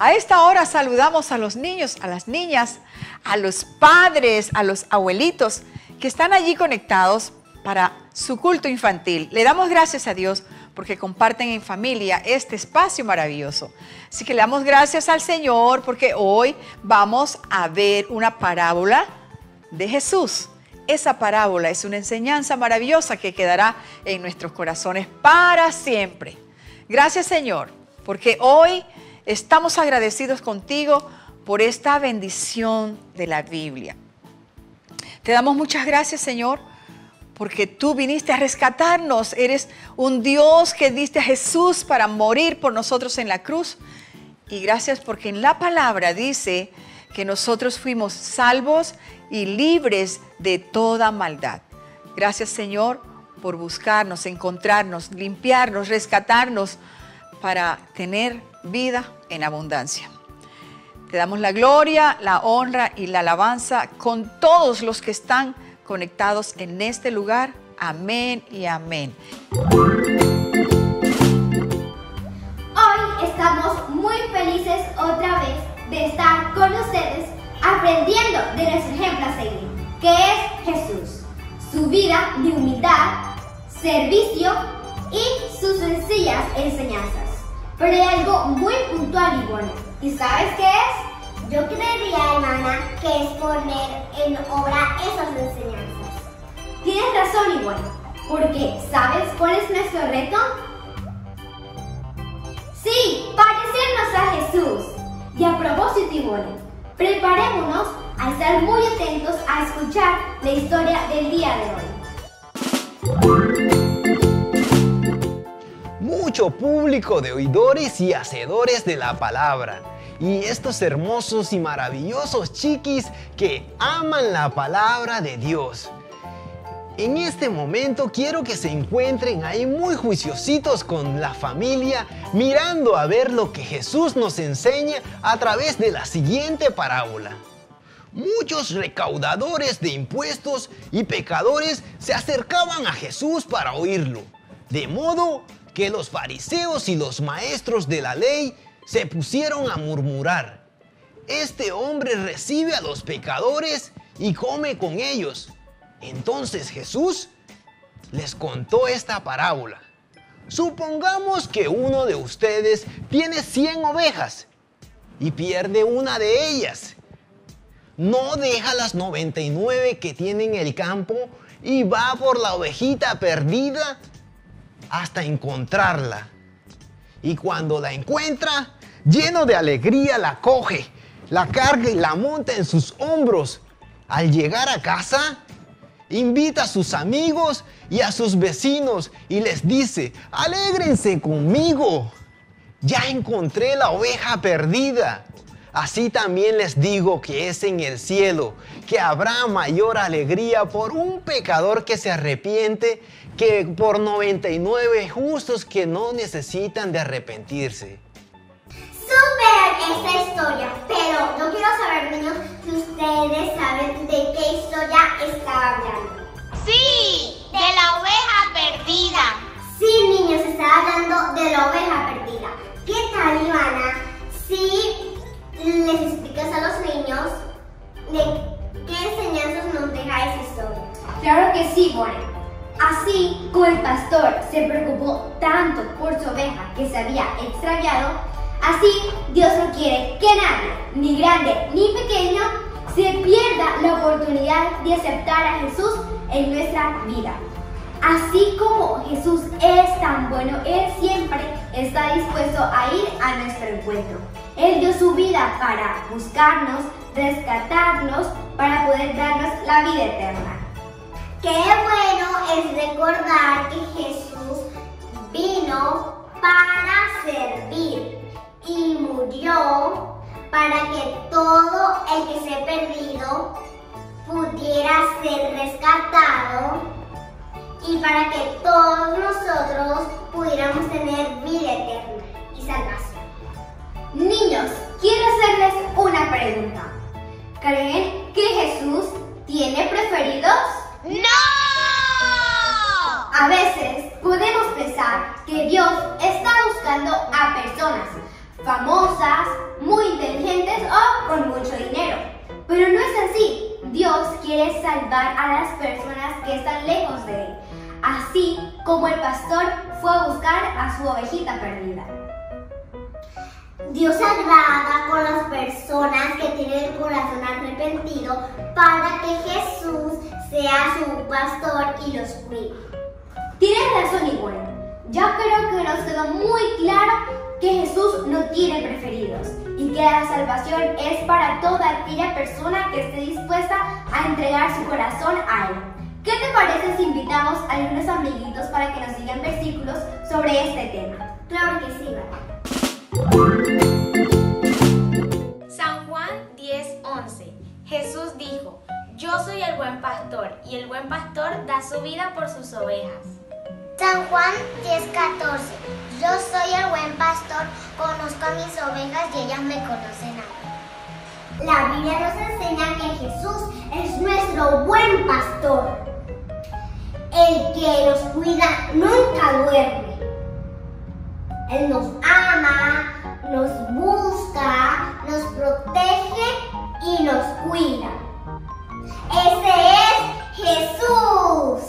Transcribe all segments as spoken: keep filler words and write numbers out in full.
A esta hora saludamos a los niños, a las niñas, a los padres, a los abuelitos que están allí conectados para su culto infantil. Le damos gracias a Dios porque comparten en familia este espacio maravilloso. Así que le damos gracias al Señor porque hoy vamos a ver una parábola de Jesús. Esa parábola es una enseñanza maravillosa que quedará en nuestros corazones para siempre. Gracias, Señor, porque hoy estamos agradecidos contigo por esta bendición de la Biblia. Te damos muchas gracias, Señor, porque tú viniste a rescatarnos. Eres un Dios que diste a Jesús para morir por nosotros en la cruz. Y gracias porque en la palabra dice que nosotros fuimos salvos y libres de toda maldad. Gracias, Señor, por buscarnos, encontrarnos, limpiarnos, rescatarnos para tener vida en abundancia. Te damos la gloria, la honra y la alabanza con todos los que están conectados en este lugar. Amén y amén. Hoy estamos muy felices otra vez de estar con ustedes aprendiendo de nuestro ejemplo a seguir, que es Jesús, su vida de humildad, servicio y sus sencillas enseñanzas. Pero hay algo muy puntual y bueno. ¿Y sabes qué es? Yo creería, hermana, que es poner en obra esas enseñanzas. Tienes razón, Ivonne, porque ¿sabes cuál es nuestro reto? Sí, parecernos a Jesús. Y a propósito, Ivonne, preparémonos a estar muy atentos a escuchar la historia del día de hoy. Mucho público de oidores y hacedores de la palabra. Y estos hermosos y maravillosos chiquis que aman la palabra de Dios. En este momento quiero que se encuentren ahí muy juiciositos con la familia, mirando a ver lo que Jesús nos enseña a través de la siguiente parábola. Muchos recaudadores de impuestos y pecadores se acercaban a Jesús para oírlo, de modo que los fariseos y los maestros de la ley se pusieron a murmurar: este hombre recibe a los pecadores y come con ellos. Entonces Jesús les contó esta parábola. Supongamos que uno de ustedes tiene cien ovejas y pierde una de ellas. No deja las noventa y nueve que tiene en el campo y va por la ovejita perdida hasta encontrarla. Y cuando la encuentra, lleno de alegría la coge, la carga y la monta en sus hombros. Al llegar a casa, invita a sus amigos y a sus vecinos y les dice: alégrense conmigo, ya encontré la oveja perdida. Así también les digo que es en el cielo, que habrá mayor alegría por un pecador que se arrepiente que por noventa y nueve justos que no necesitan de arrepentirse. ¡Súper esta historia! Pero yo quiero saber, niños, si ustedes saben de qué historia estaba hablando. ¡Sí! ¡De la oveja perdida! Sí, niños, estaba hablando de la oveja perdida. ¿Qué tal, Ivana, si les explicas a los niños de qué enseñanzas nos deja esa historia? Claro que sí, Bonnie. Así como el pastor se preocupó tanto por su oveja que se había extraviado, así Dios no quiere que nadie, ni grande ni pequeño, se pierda la oportunidad de aceptar a Jesús en nuestra vida. Así como Jesús es tan bueno, Él siempre está dispuesto a ir a nuestro encuentro. Él dio su vida para buscarnos, rescatarnos, para poder darnos la vida eterna. Qué bueno es recordar que Jesús vino para servir y murió para que todo el que se ha perdido pudiera ser rescatado y para que todos nosotros pudiéramos tener vida eterna y salvación. Niños, quiero hacerles una pregunta. ¿Creen que Jesús tiene preferidos? ¡No! A veces podemos pensar que Dios está buscando a personas famosas, muy inteligentes o con mucho dinero. Pero no es así. Dios quiere salvar a las personas que están lejos de Él, así como el pastor fue a buscar a su ovejita perdida. Dios se agrada con las personas que tienen el corazón arrepentido para que Jesús sea su pastor y los cuide. Tienes razón, igual. Ya creo que nos quedó muy claro que Jesús no tiene preferidos y que la salvación es para toda aquella persona que esté dispuesta a entregar su corazón a Él. ¿Qué te parece si invitamos a algunos amiguitos para que nos digan versículos sobre este tema? Claro que sí, ¿verdad? San Juan diez once. Jesús dijo: Yo soy el buen pastor, y el buen pastor da su vida por sus ovejas. San Juan diez catorce. Yo soy el buen pastor, conozco a mis ovejas y ellas me conocen a mí. La Biblia nos enseña que Jesús es nuestro buen pastor, el que nos cuida nunca duerme. Él nos ama, nos busca, nos protege y nos cuida. ¡Ese es Jesús!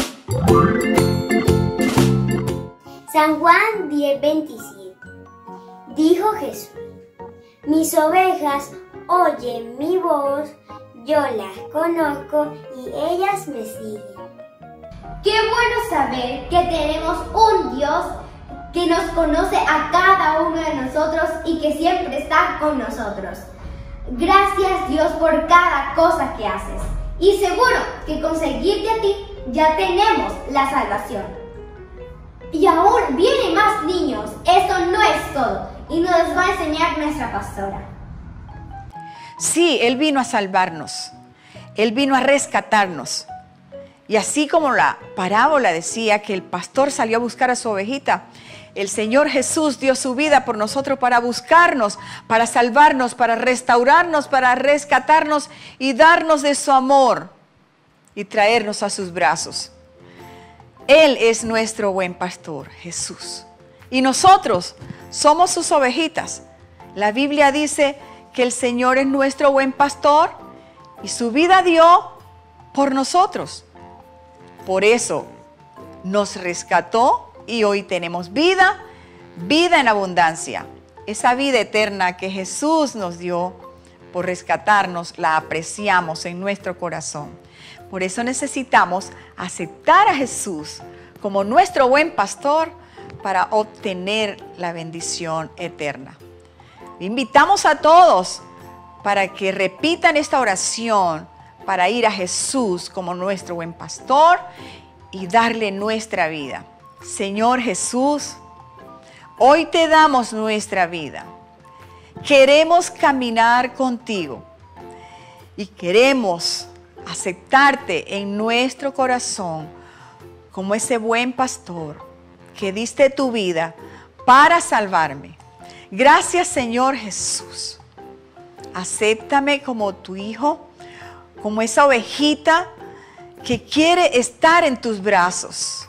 San Juan diez veintisiete. Dijo Jesús: Mis ovejas oyen mi voz, yo las conozco y ellas me siguen. Qué bueno saber que tenemos un Dios que nos conoce a cada uno de nosotros y que siempre está con nosotros. Gracias, Dios, por cada cosa que haces. Y seguro que con seguirte a ti ya tenemos la salvación. Y aún vienen más niños. Esto no es todo. Y nos va a enseñar nuestra pastora. Sí, Él vino a salvarnos. Él vino a rescatarnos. Y así como la parábola decía que el pastor salió a buscar a su ovejita, el Señor Jesús dio su vida por nosotros para buscarnos, para salvarnos, para restaurarnos, para rescatarnos y darnos de su amor y traernos a sus brazos. Él es nuestro buen pastor, Jesús. Y nosotros somos sus ovejitas. La Biblia dice que el Señor es nuestro buen pastor y su vida dio por nosotros. Por eso nos rescató y hoy tenemos vida, vida en abundancia. Esa vida eterna que Jesús nos dio por rescatarnos, la apreciamos en nuestro corazón. Por eso necesitamos aceptar a Jesús como nuestro buen pastor para obtener la bendición eterna. Invitamos a todos para que repitan esta oración para ir a Jesús como nuestro buen pastor y darle nuestra vida. Señor Jesús, hoy te damos nuestra vida. Queremos caminar contigo y queremos aceptarte en nuestro corazón como ese buen pastor que diste tu vida para salvarme. Gracias, Señor Jesús. Acéptame como tu hijo, como esa ovejita que quiere estar en tus brazos.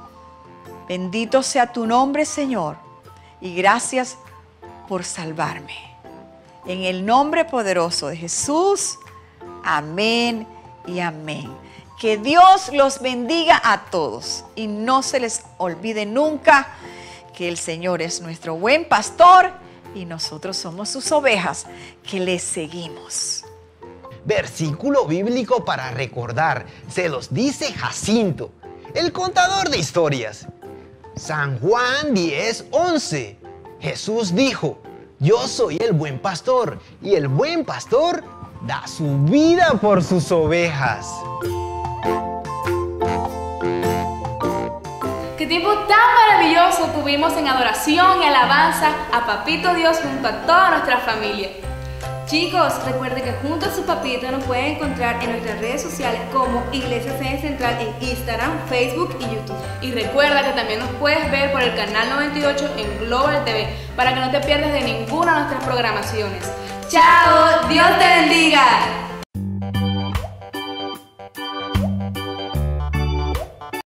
Bendito sea tu nombre, Señor, y gracias por salvarme. En el nombre poderoso de Jesús, amén y amén. Que Dios los bendiga a todos y no se les olvide nunca que el Señor es nuestro buen pastor y nosotros somos sus ovejas que le seguimos. Versículo bíblico para recordar, se los dice Jacinto, el contador de historias. San Juan diez once. Jesús dijo: Yo soy el buen pastor, y el buen pastor da su vida por sus ovejas. Qué tiempo tan maravilloso tuvimos en adoración y alabanza a Papito Dios junto a toda nuestra familia. Chicos, recuerden que junto a su papito nos pueden encontrar en nuestras redes sociales como Iglesia Sede Central en Instagram, Facebook y YouTube. Y recuerda que también nos puedes ver por el canal noventa y ocho en Global T V para que no te pierdas de ninguna de nuestras programaciones. ¡Chao! ¡Dios te bendiga!